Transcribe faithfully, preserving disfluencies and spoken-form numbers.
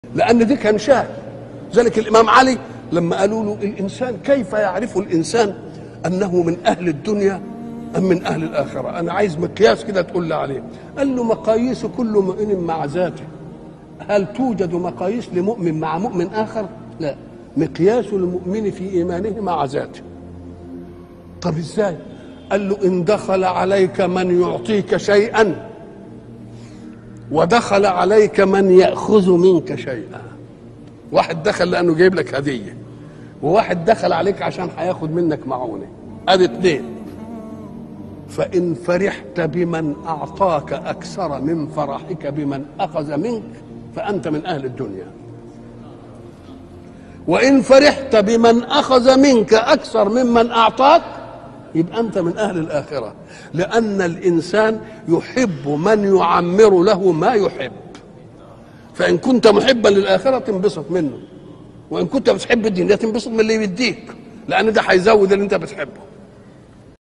لأن دي كان شاهد. ذلك الإمام علي لما قالوا له الإنسان كيف يعرف الإنسان أنه من أهل الدنيا أم من أهل الآخرة؟ أنا عايز مقياس كده تقول لي عليه. قال له مقاييس كل مؤمن مع ذاته. هل توجد مقاييس لمؤمن مع مؤمن آخر؟ لا، مقياس المؤمن في إيمانه مع ذاته. طب إزاي؟ قال له إن دخل عليك من يعطيك شيئا ودخل عليك من يأخذ منك شيئا. واحد دخل لأنه جايب لك هدية، وواحد دخل عليك عشان هياخد منك معونة، ادي اتنين. فإن فرحت بمن أعطاك أكثر من فرحك بمن أخذ منك فأنت من أهل الدنيا. وإن فرحت بمن أخذ منك أكثر ممن أعطاك يبقى أنت من أهل الآخرة، لأن الإنسان يحب من يعمر له ما يحب. فإن كنت محبا للآخرة تنبسط منه، وإن كنت بتحب الدنيا تنبسط من اللي يديك، لأن ده هيزود اللي أنت بتحبه.